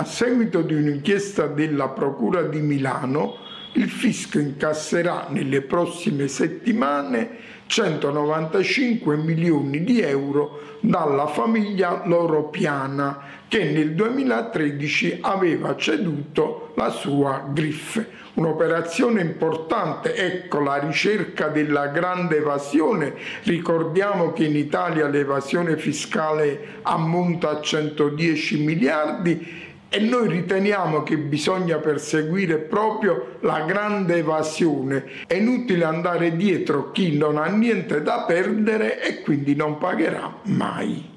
seguito di un'inchiesta della Procura di Milano, il fisco incasserà nelle prossime settimane 195 milioni di euro dalla famiglia Loro Piana, che nel 2013 aveva ceduto la sua griffe. Un'operazione importante, ecco la ricerca della grande evasione. Ricordiamo che in Italia l'evasione fiscale ammonta a 110 miliardi e noi riteniamo che bisogna perseguire proprio la grande evasione. È inutile andare dietro chi non ha niente da perdere e quindi non pagherà mai.